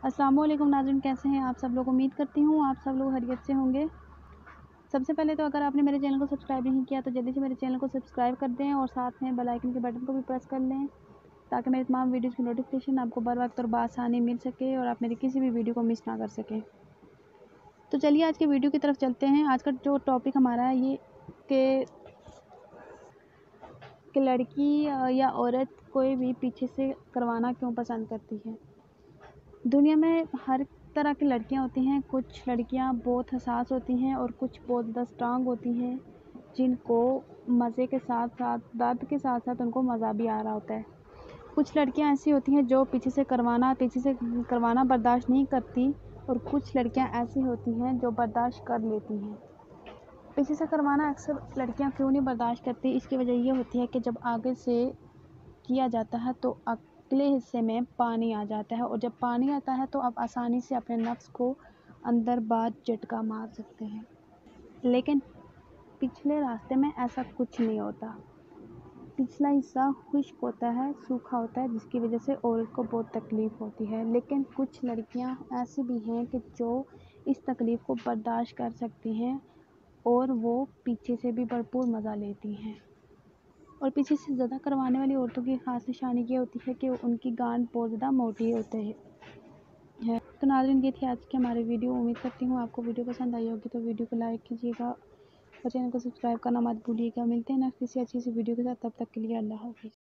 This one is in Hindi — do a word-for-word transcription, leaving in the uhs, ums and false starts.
अस्सलाम वालेकुम नाज़रीन, कैसे हैं आप सब लोग। उम्मीद करती हूँ आप सब लोग खैरियत से होंगे। सबसे पहले तो अगर आपने मेरे चैनल को सब्सक्राइब नहीं किया तो जल्दी से मेरे चैनल को सब्सक्राइब कर दें और साथ में बेल आइकन के बटन को भी प्रेस कर लें ताकि मेरे तमाम वीडियोस की नोटिफिकेशन आपको बर वक्त और बासानी मिल सके और आप मेरी किसी भी वीडियो को मिस ना कर सकें। तो चलिए आज के वीडियो की तरफ चलते हैं। आज का जो टॉपिक हमारा है ये कि कि लड़की या औरत कोई भी पीछे से करवाना क्यों पसंद करती है। दुनिया में हर तरह की लड़कियां होती हैं। कुछ लड़कियां बहुत हसास होती हैं और कुछ बहुत ज़्यादा स्ट्रांग होती हैं जिनको मज़े के साथ साथ दर्द के साथ साथ उनको मज़ा भी आ रहा होता है। कुछ लड़कियां ऐसी होती हैं जो पीछे से करवाना पीछे से करवाना बर्दाश्त नहीं करती और कुछ लड़कियां ऐसी होती हैं जो बर्दाश्त कर लेती हैं। पीछे से करवाना अक्सर लड़कियां क्यों नहीं बर्दाश्त करती, इसकी वजह ये होती है कि जब आगे से किया जाता है तो अगले हिस्से में पानी आ जाता है और जब पानी आता है तो आप आसानी से अपने नफ्स को अंदर बाहर झटका मार सकते हैं। लेकिन पिछले रास्ते में ऐसा कुछ नहीं होता। पिछला हिस्सा खुश्क होता है, सूखा होता है, जिसकी वजह से औरत को बहुत तकलीफ़ होती है। लेकिन कुछ लड़कियां ऐसी भी हैं कि जो इस तकलीफ़ को बर्दाश्त कर सकती हैं और वो पीछे से भी भरपूर मज़ा लेती हैं। और पीछे से ज़्यादा करवाने वाली औरतों की ख़ास निशानी ये होती है कि उनकी गांठ बहुत ज़्यादा मोटी होती है। तो नाज़रीन, ये थी आज की हमारी वीडियो। उम्मीद करती हूँ आपको वीडियो पसंद आई होगी, तो वीडियो को लाइक कीजिएगा और चैनल को सब्सक्राइब करना मत भूलिएगा। मिलते हैं नेक्स्ट किसी अच्छी सी वीडियो के साथ, तब तक के लिए अल्लाह हाफ़िज़।